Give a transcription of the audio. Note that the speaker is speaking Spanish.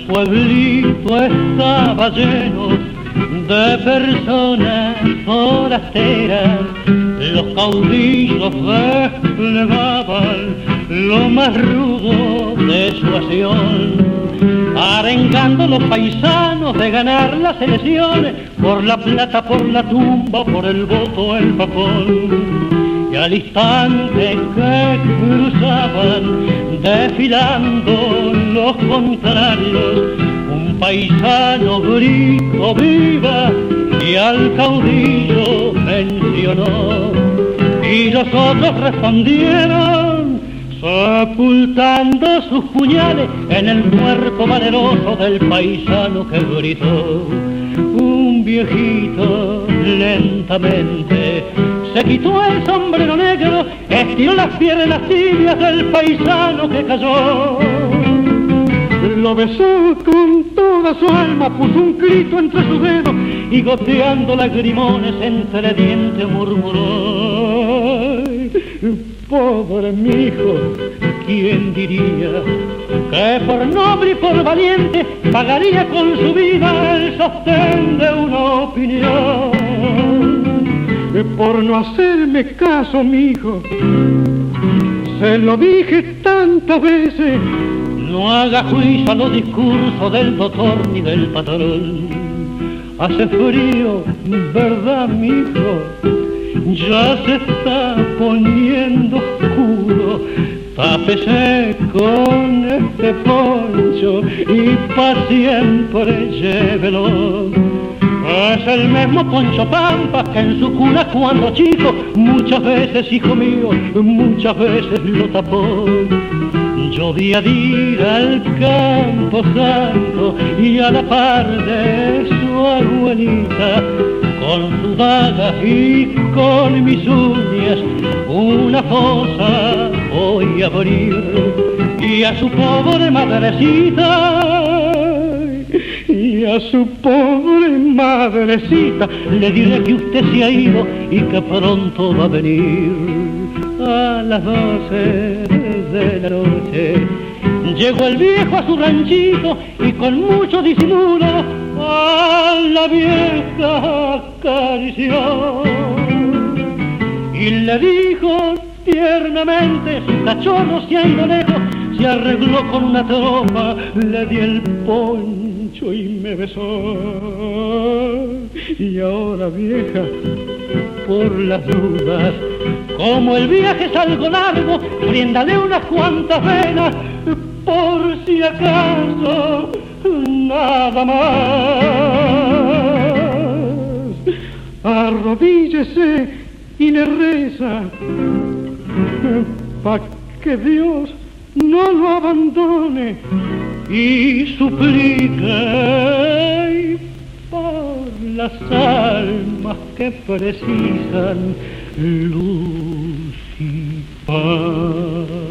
pueblito estaba lleno de personas forasteras. Los caudillos desplegaban lo más rudo de su acción, arengando a los paisanos de ganar las elecciones, por la plata, por la tumba, por el voto, el papón. Y al instante que cruzaban desfilando los contrarios, un paisano gritó viva y al caudillo mencionó, y los otros respondieron sepultando sus puñales en el cuerpo valeroso del paisano que gritó. Un viejito lentamente se quitó el sombrero negro, estiró las piernas tibias del paisano que cayó. Lo besó con toda su alma, puso un grito entre sus dedos y goteando lagrimones entre dientes murmuró: pobre mi hijo, ¿quién diría que por noble y por valiente pagaría con su vida el sostén de una opinión? Por no hacerme caso, mi hijo, se lo dije tantas veces. No haga juicio a los discursos del doctor ni del patrón. Hace frío, ¿verdad, mijo? Ya se está poniendo oscuro. Tápese con este poncho y pa' siempre llévelo. Es el mismo Poncho Pampa que en su cuna cuando chico muchas veces, hijo mío, muchas veces lo tapó. Yo vi a ir al campo santo y a la par de su abuelita, con su daga y con mis uñas, una fosa voy a abrir. Y a su pobre madrecita, y a su pobre madrecita, le diré que usted se ha ido y que pronto va a venir. A las 12 de la noche llegó el viejo a su ranchito y con mucho disimulo a la vieja acarició y le dijo tiernamente: su cachorro se ha ido lejos, se arregló con una tropa, le di el poncho y me besó. Y ahora, vieja, por las dudas, como el viaje es algo largo, briéndale unas cuantas venas, por si acaso, nada más. Arrodíllese y le reza pa' que Dios no lo abandone y suplique por las almas que precisan luz y paz.